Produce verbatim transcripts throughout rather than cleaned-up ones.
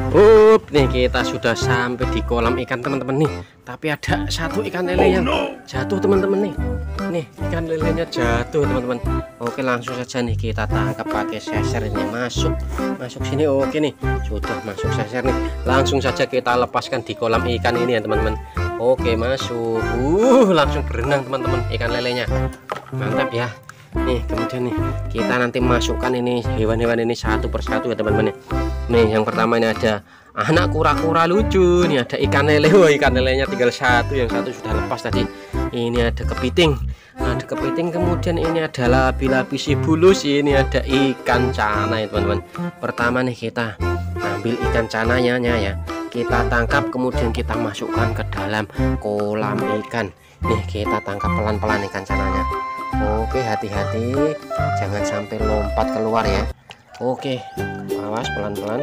Up, nih kita sudah sampai di kolam ikan teman-teman nih. Tapi ada satu ikan lele yang jatuh teman-teman nih. Nih ikan lelenya jatuh teman-teman. Oke, langsung saja nih kita tangkap pakai seser ini. Masuk, masuk sini. Oke nih, sudah masuk seser nih. Langsung saja kita lepaskan di kolam ikan ini ya teman-teman. Oke, masuk. Uh, langsung berenang teman-teman ikan lelenya. Mantap ya. Nih kemudian nih kita nanti masukkan ini hewan-hewan ini satu persatu ya teman-teman. Nih yang pertama ini ada anak kura-kura lucu. Nih ada ikan lele. Wah, ikan lelenya tinggal satu, yang satu sudah lepas tadi. Ini ada kepiting, ada kepiting. Kemudian ini ada labi-labi sibulus. Ini ada ikan cana ya teman-teman. Pertama nih kita ambil ikan cananya ya, kita tangkap kemudian kita masukkan ke dalam kolam ikan. Nih kita tangkap pelan-pelan ikan cananya. Oke, hati-hati jangan sampai lompat keluar ya. Oke, awas pelan-pelan.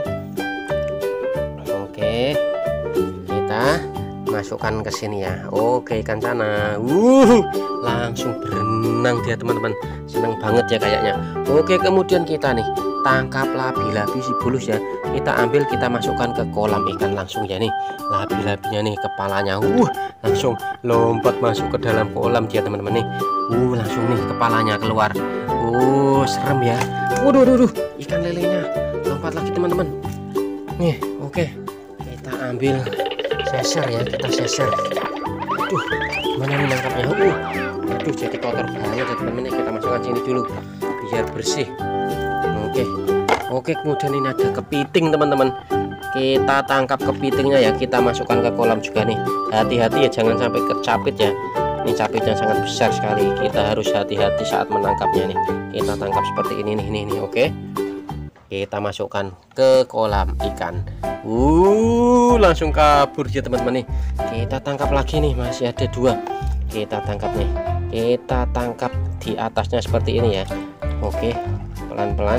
Oke, kita masukkan ke sini ya. Oke, ikan sana uh langsung berenang dia teman-teman. Senang banget ya kayaknya. Oke, kemudian kita nih tangkap labi-labi sibulus ya. Kita ambil, kita masukkan ke kolam ikan langsung ya nih. Labi-labinya nih kepalanya uh langsung lompat masuk ke dalam kolam dia teman-teman nih. Uh langsung nih kepalanya keluar. Uh serem ya. Waduh, waduh, waduh. Ikan lelenya lompat lagi teman-teman. Nih, oke. Kita ambil seser ya, kita seser. Aduh, gimana nih nangkapnya? Uh, aduh, jadi kotor banget ya teman-teman. Kita masukkan sini dulu biar bersih. Oke, oke. Kemudian ini ada kepiting teman-teman. Kita tangkap kepitingnya ya, kita masukkan ke kolam juga nih. Hati-hati ya, jangan sampai kecapit ya. Ini capitnya sangat besar sekali. Kita harus hati-hati saat menangkapnya nih. Kita tangkap seperti ini nih, nih, nih. Oke. Kita masukkan ke kolam ikan. Uh, langsung kabur dia teman-teman nih. Kita tangkap lagi nih, masih ada dua. Kita tangkap nih. Kita tangkap di atasnya seperti ini ya. Oke, pelan-pelan.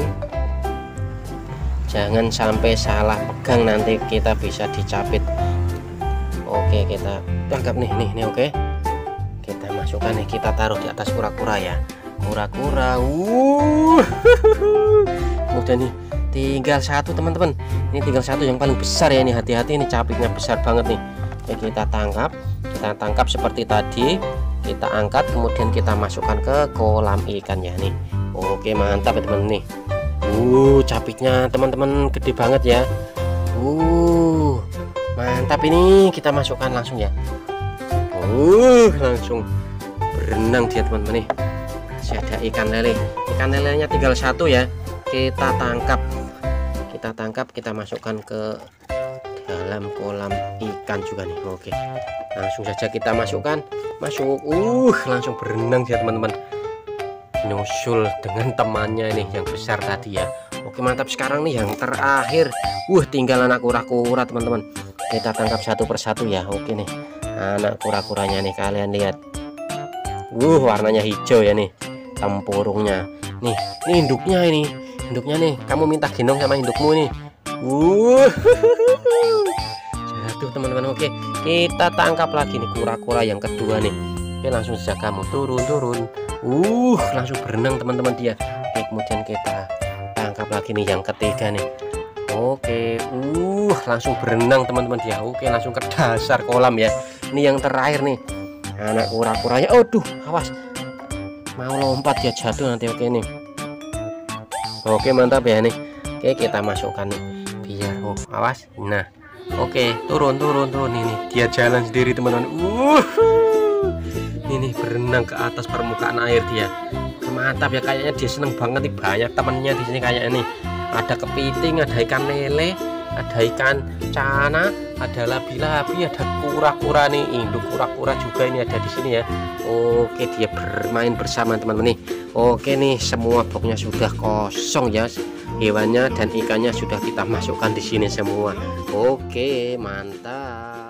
Jangan sampai salah pegang, nanti kita bisa dicapit. Oke, kita tangkap nih, nih, nih. Oke. Kita masukkan nih, kita taruh di atas kura-kura ya. Kura-kura. Uh. Kemudian nih tinggal satu teman-teman. Ini tinggal satu yang paling besar ya, ini hati-hati, ini capitnya besar banget nih. Oke, kita tangkap. Kita tangkap seperti tadi. Kita angkat, kemudian kita masukkan ke kolam ikannya nih. Oke, mantap ya teman-teman nih. Uh, capitnya teman-teman gede banget ya. Uh, mantap ini. Kita masukkan langsung ya. Uh, langsung berenang dia teman-teman nih. Masih ada ikan lele. Ikan lelenya tinggal satu ya. Kita tangkap. Kita tangkap, kita masukkan ke dalam kolam ikan juga nih. Oke. Langsung saja kita masukkan. Masuk. Uh, langsung berenang dia teman-teman. Nyusul dengan temannya nih yang besar tadi ya. Oke, mantap. Sekarang nih yang terakhir. Wah, tinggal anak kura-kura teman-teman. Kita tangkap satu persatu ya. Oke nih, anak kura-kuranya nih, kalian lihat. Wuh, warnanya hijau ya nih, tempurungnya. Nih, ini induknya ini. Induknya nih, kamu minta gendong sama indukmu nih. Wuh. Jatuh teman-teman. Oke, kita tangkap lagi nih kura-kura yang kedua nih. Oke, langsung saja kamu turun-turun. Uh, langsung berenang teman-teman dia. Oke, kemudian kita tangkap lagi nih yang ketiga nih. Oke, uh, langsung berenang teman-teman dia. Oke, langsung ke dasar kolam ya. Ini yang terakhir nih, anak kura-kuranya. Aduh, awas, mau lompat ya, jatuh nanti. Oke nih. Oke, mantap ya nih. Oke, kita masukkan nih biar oh, awas. Nah, oke, turun turun turun ini. Dia jalan sendiri teman-teman. Uh. Ini berenang ke atas permukaan air dia. Mantap ya, kayaknya dia seneng banget nih, banyak temennya di sini kayaknya nih. Ada kepiting, ada ikan lele, ada ikan cana, ada labi-labi, ada kura-kura nih, induk kura-kura juga ini ada di sini ya. Oke, dia bermain bersama teman-teman nih. Oke nih, semua boxnya sudah kosong ya. Hewannya dan ikannya sudah kita masukkan di sini semua. Oke, mantap.